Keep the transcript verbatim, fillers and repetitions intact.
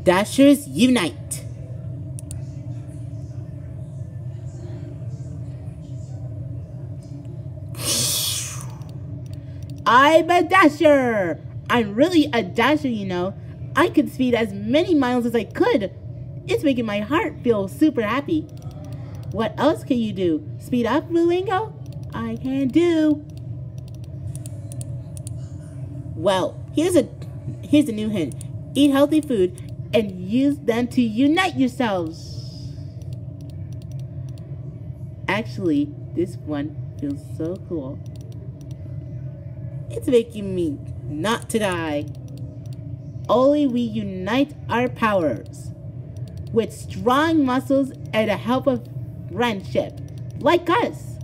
Dashers unite! I'm a dasher! I'm really a dasher, you know. I could speed as many miles as I could. It's making my heart feel super happy. What else can you do? Speed up, Wingo? I can do. Well, here's a here's a new hint. Eat healthy food and use them to unite yourselves. Actually, this one feels so cool. It's making me not to die. Only we unite our powers with strong muscles and the help of friendship, like us.